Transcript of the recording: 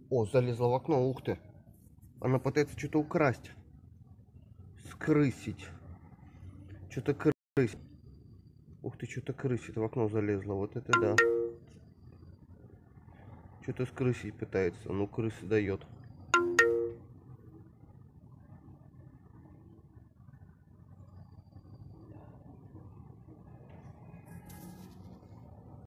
О, залезла в окно, ух ты. Она пытается что-то украсть. Скрысить. Что-то крысить. Ух ты, что-то крысит, в окно залезла. Вот это да. Что-то скрысить пытается. Ну, крысы дает.